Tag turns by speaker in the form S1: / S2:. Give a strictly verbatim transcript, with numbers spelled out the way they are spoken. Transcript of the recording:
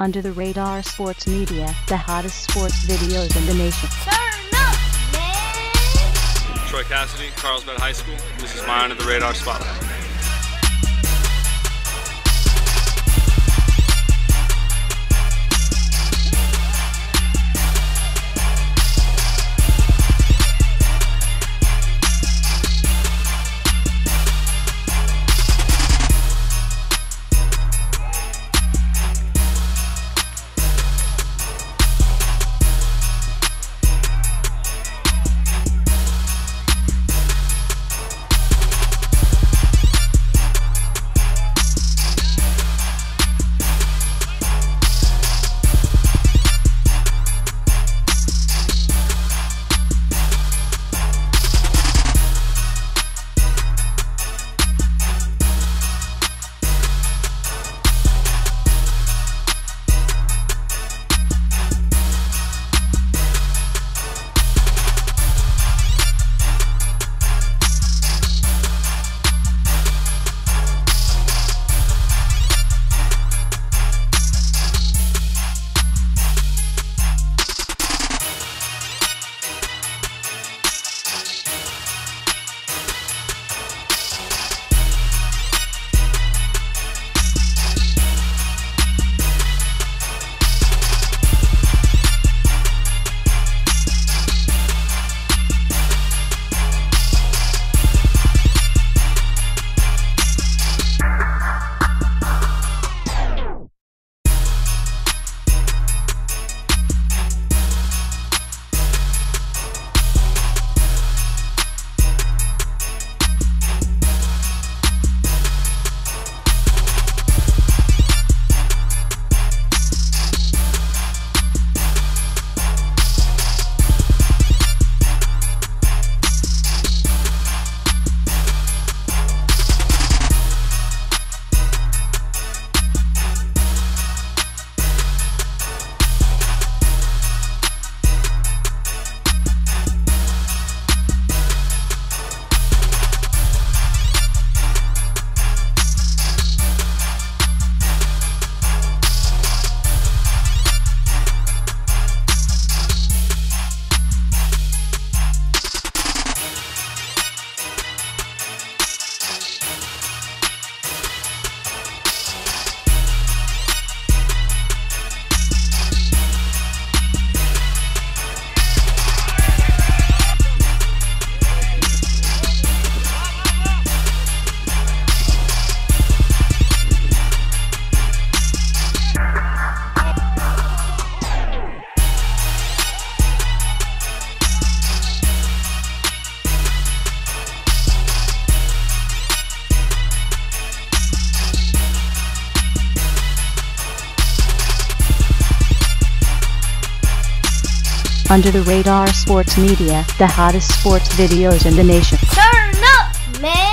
S1: Under the Radar Sports Media, the hottest sports videos in the nation.
S2: Turn up, man!
S3: Troy Cassidy, Carlsbad High School. This is my Under the Radar Spotlight.
S1: Under the Radar Sports Media, the hottest sports videos in the nation.
S2: Turn up, man!